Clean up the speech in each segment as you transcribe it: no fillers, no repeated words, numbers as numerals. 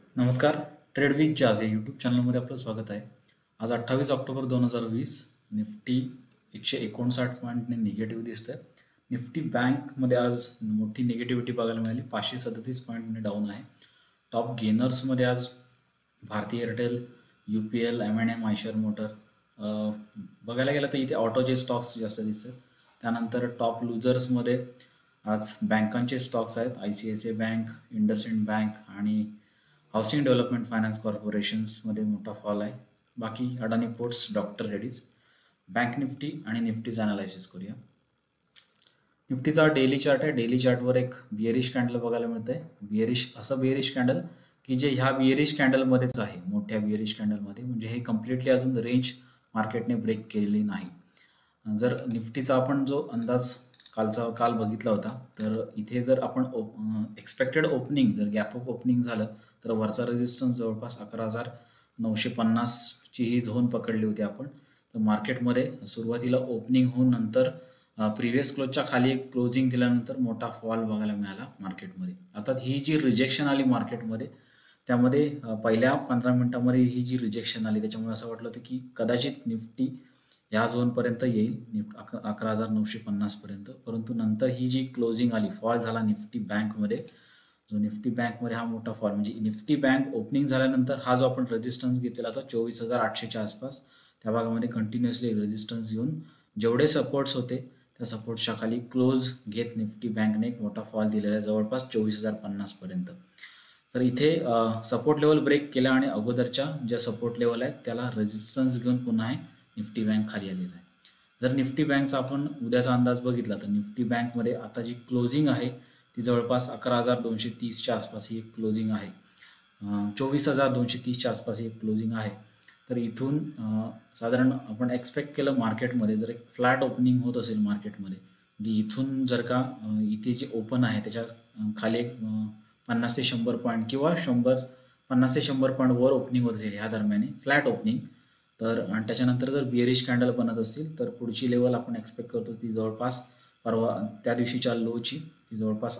नमस्कार. Trade with जाज या यूट्यूब चॅनलमध्ये आपलं स्वागत आहे. आज 28 ऑक्टोबर 2020. निफ्टी 159 पॉईंटने निगेटिव्ह दिसतंय. निफ्टी बँकमध्ये आज मोठी निगेटिव्हिटी बघायला मिळाली. 537 पॉईंटने डाऊन आहे. टॉप गेनर्समध्ये आज Bharti Airtel, UPL, M&M, Eicher motor. बघायला गेलं तर इथे ऑटोचे स्टॉक्स जास्त दिसतात. त्यानंतर टॉप लुजर्समध्ये आज बँकांचे स्टॉक्स आहेत. ICICI बँक, इंडसइंड बँक आणि हाऊसिंग डेव्हलपमेंट फायनान्स कॉर्पोरेशन्समध्ये मोठा फॉल आहे. बाकी Adani ports, doctor Reddy's. Bank Nifty आणि निफ्टीचं अनालायसिस करूया. निफ्टीचा डेली चार्ट आहे. डेली चार्टवर एक बिअरिश कॅन्डल बघायला मिळतं आहे. असं बिअरिश कॅन्डल की जे ह्या बिअरिश कॅन्डलमध्येच आहे, मोठ्या बिअरिश कॅन्डलमध्ये. म्हणजे हे कम्प्लिटली अजून रेंज मार्केटने ब्रेक केलेली नाही. जर निफ्टीचा आपण जो अंदाज काल बघितला होता, तर इथे जर आपण एक्सपेक्टेड ओपनिंग जर गॅप अप ओपनिंग झालं तर वरचा रेजिस्टन्स जवळपास 11,950ची ही झोन पकडली होती आपण. तर मार्केटमध्ये सुरुवातीला ओपनिंग होऊन नंतर प्रिव्हियस क्लोजच्या खाली एक क्लोजिंग दिल्यानंतर मोठा फॉल बघायला मिळाला मार्केटमध्ये. आता ही जी रिजेक्शन आली मार्केटमध्ये, त्यामध्ये पहिल्या 15 मिनिटांमध्ये ही जी रिजेक्शन आली, त्याच्यामुळे असं वाटलं होतं की कदाचित निफ्टी ह्या झोनपर्यंत येईल, 11,950पर्यंत. परंतु नंतर ही जी क्लोजिंग आली, फॉल झाला निफ्टी बँकमध्ये. जो निफ्टी बँकमध्ये हा मोठा फॉल, म्हणजे निफ्टी बँक ओपनिंग झाल्यानंतर हा जो आपण रेजिस्टन्स घेतलेला होता 24,800च्या आसपास, त्या भागामध्ये कंटिन्युअसली रेजिस्टन्स घेऊन जेवढे सपोर्ट्स होते त्या सपोर्ट्सच्या खाली क्लोज घेत निफ्टी बँकने एक मोठा फॉल दिलेला आहे, जवळपास 24,050पर्यंत. तर इथे सपोर्ट लेवल ब्रेक केला आणि अगोदरच्या ज्या सपोर्ट लेवल आहेत त्याला रेजिस्टन्स घेऊन पुन्हा निफ्टी बँक खाली आलेला आहे. जर निफ्टी बँकचा आपण उद्याचा अंदाज बघितला तर निफ्टी बँकमध्ये आता जी क्लोजिंग आहे ती जवळपास 11,230च्या आसपास ही एक क्लोजिंग आहे. 24,230च्या आसपास ही एक क्लोजिंग आहे. तर इथून साधारण आपण एक्सपेक्ट केलं मार्केटमध्ये जर एक फ्लॅट ओपनिंग होत असेल मार्केटमध्ये, म्हणजे इथून जर का इथे जे ओपन आहे त्याच्या खाली एक 50 ते 100 पॉईंट किंवा 50 ते 100 पॉईंट वर ओपनिंग होत असेल ह्या दरम्याने फ्लॅट ओपनिंग, तर आणि त्याच्यानंतर जर बिअरिश कॅन्डल बनत असतील तर पुढची लेवल आपण एक्सपेक्ट करतो ती जवळपास परवा त्या दिवशीच्या लोची ती जवळपास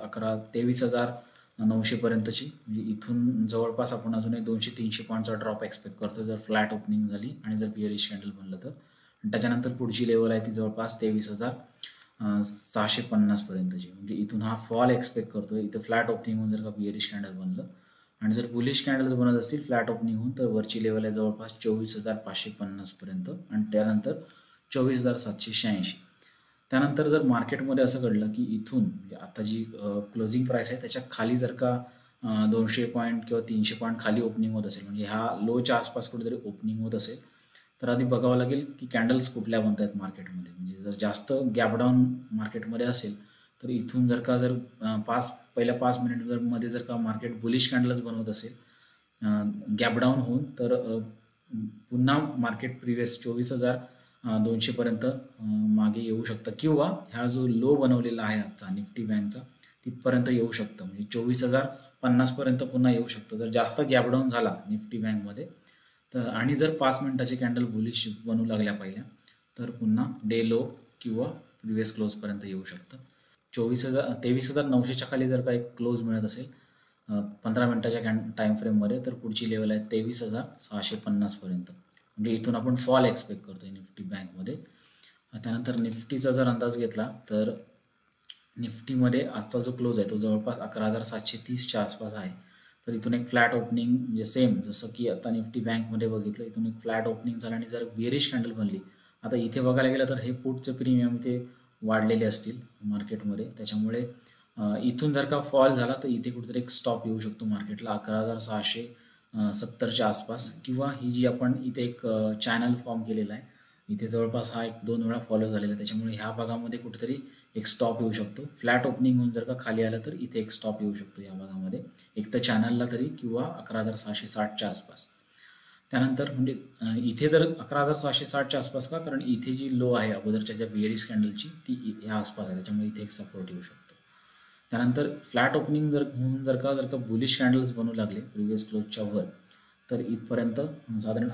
23,900पर्यंतची. म्हणजे इथून जवळपास आपण अजून एक 200-300 पॉईंटचा ड्रॉप एक्सपेक्ट करतो जर फ्लॅट ओपनिंग झाली आणि जर बिअरिश कॅन्डल बनलं तर. आणि त्याच्यानंतर पुढची लेवल आहे ती जवळपास 23,650पर्यंतची. म्हणजे इथून हा फॉल एक्सपेक्ट करतो. इथं फ्लॅट ओपनिंग होऊन जर का बिअरिश कॅन्डल बनलं आणि जर बुलिश कॅन्डल्स बनत असतील फ्लॅट ओपनिंग होऊन, तर वरची लेवल आहे जवळपास 24,550पर्यंत आणि त्यानंतर 24,786. त्यानंतर जर मार्केटमध्ये असं घडलं की इथून म्हणजे आता जी क्लोजिंग प्राईस आहे त्याच्या खाली जर का 200 पॉईंट किंवा 300 पॉईंट खाली ओपनिंग होत असेल, म्हणजे ह्या लोच्या आसपास कुठेतरी ओपनिंग होत असेल, तर आधी बघावं लागेल की कॅन्डल्स कुठल्या बनत आहेत मार्केटमध्ये. म्हणजे जर जास्त गॅपडाऊन मार्केटमध्ये असेल तर इथून जर का पहिल्या 5 मिनिटमध्ये जर का मार्केट बुलिश कॅन्डल्स बनवत असेल गॅपडाऊन होऊन, तर पुन्हा मार्केट प्रिव्हियस 24,200पर्यंत मागे येऊ शकतं किंवा ह्या जो लो बनवलेला आहे आजचा निफ्टी बँकचा तिथपर्यंत येऊ शकतं. म्हणजे 24,050पर्यंत पुन्हा येऊ शकतं जर जास्त गॅपडाऊन झाला निफ्टी बँकमध्ये. तर आणि जर 5 मिनिटाचे कॅन्डल बुलिश बनू लागल्या पहिल्या, तर पुन्हा डे लो किंवा प्रिव्हियस क्लोजपर्यंत येऊ शकतं. 23,900च्या खाली जर का एक क्लोज मिळत असेल 15 मिनिटाच्या टाईम फ्रेममध्ये, तर पुढची लेवल आहे 23,650पर्यंत. म्हणजे इथून आपण फॉल एक्सपेक्ट करतोय निफ्टी बँकमध्ये. त्यानंतर निफ्टीचा जर अंदाज घेतला तर निफ्टीमध्ये आजचा जो क्लोज आहे तो जवळपास 11,730च्या आसपास आहे. तर इथून एक फ्लॅट ओपनिंग म्हणजे सेम जसं की आता निफ्टी बँकमध्ये बघितलं, इथून एक फ्लॅट ओपनिंग झालं आणि जर बिअरिश कॅन्डल बनली, आता इथे बघायला गेलं तर हे पुटचे प्रीमियम ते वाढलेले असतील मार्केटमध्ये, त्याच्यामुळे इथून जर का फॉल झाला तर इथे कुठेतरी एक स्टॉप येऊ शकतो मार्केटला 11,670च्या आसपास. किंवा ही जी आपण इथे एक चॅनल फॉर्म केलेला आहे, इथे जवळपास हा 1-2 वेळा फॉलो झालेला आहे, त्याच्यामुळे ह्या भागामध्ये कुठेतरी एक स्टॉप येऊ शकतो. फ्लॅट ओपनिंग होऊन जर का खाली आलं तर इथे एक स्टॉप येऊ शकतो या भागामध्ये, एक तर चॅनलला तरी किंवा 11,660च्या आसपास. त्यानंतर म्हणजे इथे जर 11,660च्या आसपास का, कारण इथे जी लो आहे अगोदरच्या ज्या बिअरिश कॅन्डलची ती ह्या आसपास आहे, त्याच्यामुळे इथे एक सपोर्ट येऊ शकतो. त्यानंतर फ्लॅट ओपनिंग जर का बुलिश कॅन्डल्स बनू लागले प्रिव्हियस क्लोजच्या वर, तर इथपर्यंत साधारण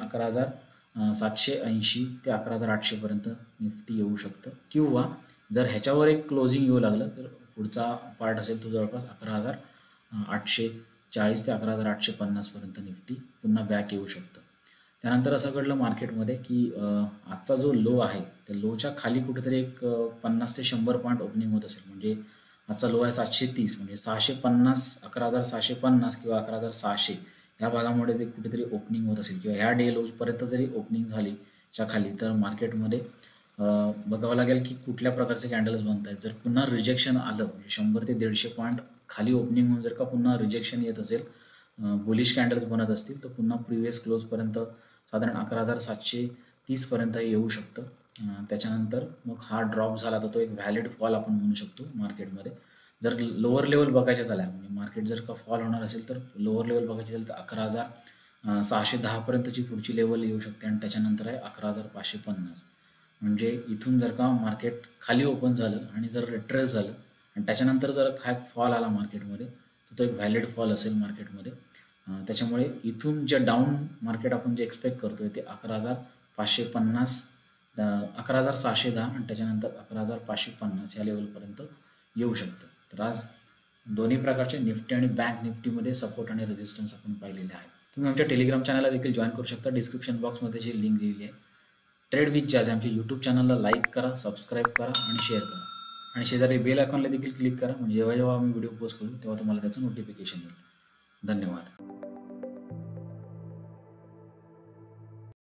11,780 ते 11,800पर्यंत निफ्टी येऊ शकतं. किंवा जर ह्याच्यावर एक क्लोजिंग येऊ लागलं तर पुढचा पार्ट असेल तो जवळपास 11,800 40 ते 11,850 पर्यंत निफ्टी पुन्हा बॅक येऊ शकतं. त्यानंतर असं घडलं मार्केटमध्ये की आजचा जो लो आहे त्या लोच्या खाली कुठेतरी एक 50 ते 100 पॉईंट ओपनिंग होत असेल. म्हणजे आजचा लो आहे 730, म्हणजे 650, 11,650 किंवा 11,600 या भागामध्ये ते कुठेतरी ओपनिंग होत असेल किंवा ह्या डे लोजपर्यंत जरी ओपनिंग झाली च्या खाली, तर मार्केटमध्ये बघावं लागेल की कुठल्या प्रकारचे कॅन्डल्स बनत आहेत. जर पुन्हा रिजेक्शन आलं म्हणजे 100 ते 150 पॉईंट खाली ओपनिंग होऊन जर का पुन्हा रिजेक्शन येत असेल, बुलिश कॅन्डल्स बनत असतील, तर पुन्हा प्रिव्हियस क्लोजपर्यंत साधारण 11,730 पर्यंत येऊ शकतं. त्याच्यानंतर मग हा ड्रॉप झाला तर तो एक व्हॅलिड फॉल आपण म्हणू शकतो मार्केटमध्ये. जर लोअर लेवल बघायच्या झाल्या म्हणजे मार्केट जर का फॉल होणार असेल तर लोअर लेवल बघायची झाली तर 11,610 पर्यंतची पुढची लेवल येऊ शकते आणि त्याच्यानंतर आहे 11,550. म्हणजे इथून जर का मार्केट खाली ओपन झालं आणि जर रिट्रेस झालं आणि त्याच्यानंतर जर काय फॉल आला मार्केटमध्ये तर तो एक व्हॅलिड फॉल असेल मार्केटमध्ये. त्याच्यामुळे इथून जे डाऊन मार्केट आपण जे एक्सपेक्ट करतोय ते 11,550, 11,610 आणि त्याच्यानंतर 11,550 या लेवलपर्यंत येऊ शकतं. तर आज दोन्ही प्रकारचे निफ्टी आणि बँक निफ्टीमध्ये सपोर्ट आणि रेजिस्टन्स आपण पाहिलेले आहेत. तुम्ही आमच्या टेलिग्राम चॅनलला देखील जॉईन करू शकता. डिस्क्रिप्शन बॉक्समध्ये जी लिंक दिलेली आहे. ट्रेड विथ जाज आमच्या यूट्यूब चॅनलला लाईक करा, सबस्क्राईब करा आणि शेअर करा आणि शेजारी बेल आयकॉनला देखील क्लिक करा. म्हणजे जेव्हा जेव्हा आम्ही व्हिडिओ पोस्ट करू तेव्हा तुम्हाला त्याचं नोटिफिकेशन येईल. धन्यवाद.